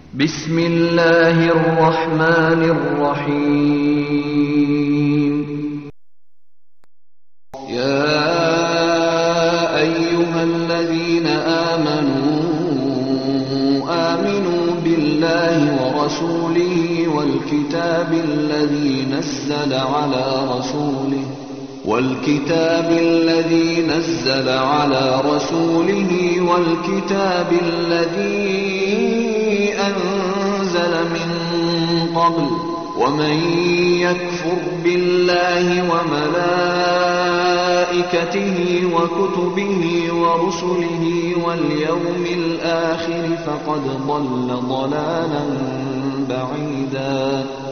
بسم الله الرحمن الرحيم. يا أيها الذين آمنوا بالله ورسوله والكتاب الذي نزل على رسوله والكتاب الذي أنزل من قبل، ومن يكفر بالله وملائكته وكتبه ورسله واليوم الآخر فقد ضل ضلالا بعيدا.